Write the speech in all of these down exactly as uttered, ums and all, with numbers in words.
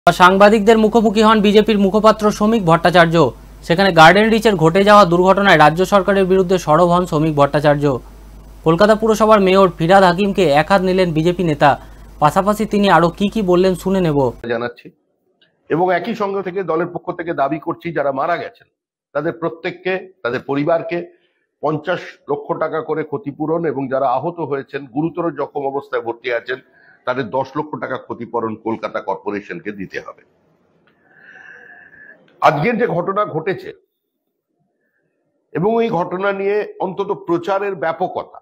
সাংবাদিকদের মুখোমুখি হন বিজেপির মুখপাত্র শ্রমিক ভট্টাচার্য। সেখানে গার্ডেন রিচের ঘটে যাওয়া দুর্ঘটনায় রাজ্য সরকারের বিরুদ্ধে সরব হন শ্রমিক ভট্টাচার্য। কলকাতা পুরসভার মেয়র ফিরহাদ হাকিমকে একহাত নিলেন বিজেপি নেতা। পাশাপাশি তিনি আরো কি কি বললেন শুনে নেব। জানাচ্ছি এবং একই সঙ্গে থেকে দলের পক্ষ থেকে দাবি করছি যারা মারা গেছেন তাদের প্রত্যেককে, তাদের পরিবারকে পঞ্চাশ লক্ষ টাকা করে ক্ষতিপূরণ এবং যারা আহত হয়েছেন, গুরুতর জখম অবস্থায় ভর্তি আছেন, তাদের দশ লক্ষ টাকা ক্ষতিপূরণ কলকাতা কর্পোরেশনকে দিতে হবে। আজকের যে ঘটনা ঘটেছে এবং এই ঘটনা নিয়ে অন্তত প্রচারের ব্যাপকতা,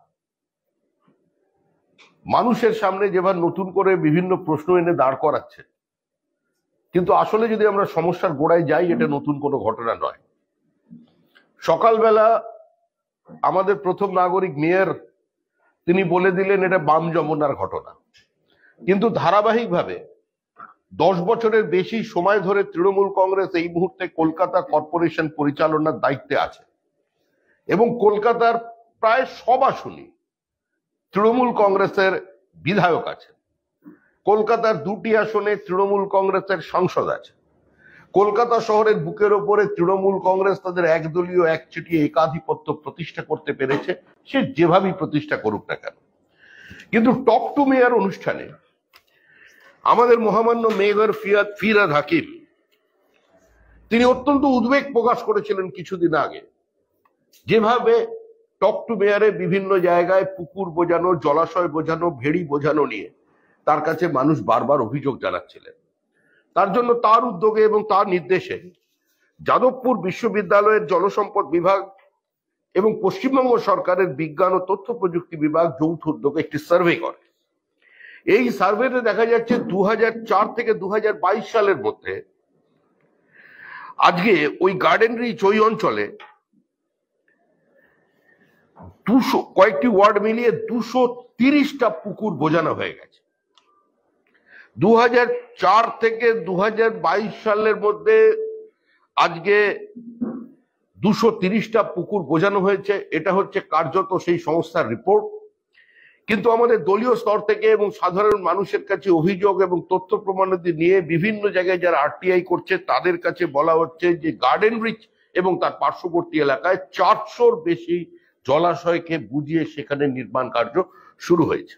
মানুষের সামনে যেভাবে নতুন করে বিভিন্ন প্রশ্ন এনে দাঁড় করাচ্ছে, কিন্তু আসলে যদি আমরা সমস্যার গোড়ায় যাই, এটা নতুন কোনো ঘটনা নয়। সকালবেলা আমাদের প্রথম নাগরিক মেয়র তিনি বলে দিলেন এটা বাম যমুনার ঘটনা, কিন্তু ধারাবাহিকভাবে দশ বছরের বেশি সময় ধরে তৃণমূল কংগ্রেস এই মুহূর্তে কলকাতা কর্পোরেশন পরিচালনার দায়িত্বে আছে এবং কলকাতার প্রায় সব আসনই তৃণমূল কংগ্রেসের বিধায়ক আছে। কলকাতার দুটি আসনে তৃণমূল কংগ্রেসের সাংসদ আছে। কলকাতা শহরের বুকের ওপরে তৃণমূল কংগ্রেস তাদের একদলীয় একচেটিয়া একাধিপত্য প্রতিষ্ঠা করতে পেরেছে, সে যেভাবেই প্রতিষ্ঠা করুক না কেন। কিন্তু টক টু মেয়র অনুষ্ঠানে আমাদের মহামান্য মেয়র ফিরহাদ ফিরহাদ হাকিম তিনি অত্যন্ত উদ্বেগ প্রকাশ করেছিলেন কিছুদিন আগে, যেভাবে টক টু মেয়রে বিভিন্ন জায়গায় পুকুর বোঝানো, জলাশয় বোঝানো, ভেড়ি বোঝানো নিয়ে তার কাছে মানুষ বারবার অভিযোগ জানাচ্ছিলেন। তার জন্য তার উদ্যোগে এবং তার নির্দেশে যাদবপুর বিশ্ববিদ্যালয়ের জলসম্পদ বিভাগ এবং পশ্চিমবঙ্গ সরকারের বিজ্ঞান ও তথ্য প্রযুক্তি বিভাগ যৌথ উদ্যোগে একটি সার্ভে করে। এই সার্ভেতে দেখা যাচ্ছে দু হাজার চার থেকে দু হাজার বাইশ সালের মধ্যে আজকে ওই গার্ডেন রিচ ওই অঞ্চলে দুশো কয়েকটি ওয়ার্ড মিলিয়ে দুশো তিরিশটা পুকুর বোঝানো হয়ে গেছে। দু হাজার চার থেকে দু হাজার বাইশ সালের মধ্যে আজকে দুশো তিরিশটা পুকুর বোঝানো হয়েছে। এটা হচ্ছে কার্যত সেই সংস্থার রিপোর্ট। কিন্তু আমাদের দলীয় স্তর থেকে এবং সাধারণ মানুষের কাছে অভিযোগ এবং তথ্য প্রমাণাদি নিয়ে বিভিন্ন জায়গায় যারা আরটিআই করছে তাদের কাছে বলা হচ্ছে যে গার্ডেন রিচ এবং তার পার্শ্ববর্তী এলাকায় চারশোর বেশি জলাশয়কে বুঝিয়ে সেখানে নির্মাণ কার্য শুরু হয়েছে।